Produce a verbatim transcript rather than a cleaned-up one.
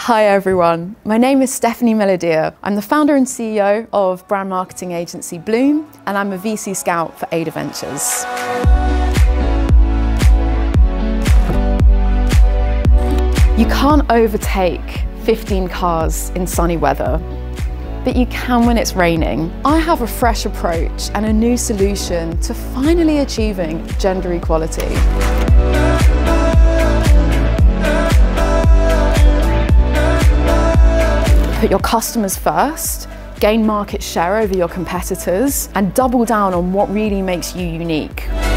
Hi everyone, my name is Stephanie Melodia. I'm the founder and C E O of brand marketing agency Bloom, and I'm a V C scout for Ada Ventures. You can't overtake fifteen cars in sunny weather, but you can when it's raining. I have a fresh approach and a new solution to finally achieving gender equality. Put your customers first, gain market share over your competitors, and double down on what really makes you unique.